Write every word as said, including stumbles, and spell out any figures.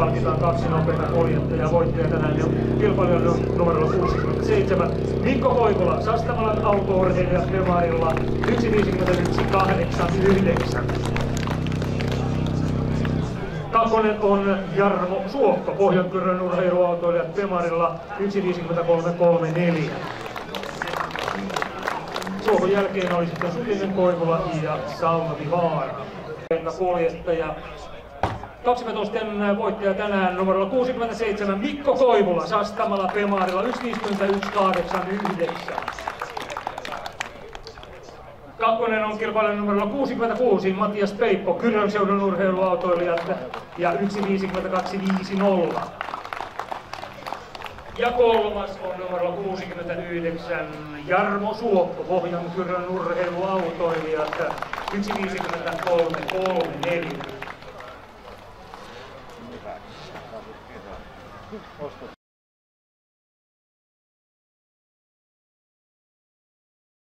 palkitaan kaksi nopeita kuljettajaa. Voittaja tänään on kilpailijan numerolla kuusikymmentäseitsemän Mikko Koivula, Sastamalan auto-urheilija Bemarilla yksi viisikymmentäyksi kahdeksankymmentäyhdeksän. Kakkonen on Jarmo Suokko, Pohjankyrön urheiluautoilijat Bemarilla yksi viisikymmentäkolme kolmekymmentäneljä. Suokon jälkeen oli sitten Sutinen, Koivula ja Salmi Vaara. Kuljettaja. kaksitoisten voittaja tänään numerolla kuusikymmentäseitsemän Mikko Koivula, Sastamala Bemarilla yksi viisikymmentäyksi kahdeksankymmentäyhdeksän. Kakkonen on kilpailijan numerolla kuusikymmentäkuusi Matias Peippo, Kyrön seudun urheiluautoilijat ja yksi viisikymmentäkaksi viisikymmentä. Ja kolmas on numerolla kuusikymmentäyhdeksän Jarmo Suokko, Pohjankyrön urheiluautoilijat yksi viisikymmentäkolme kolmekymmentäneljä.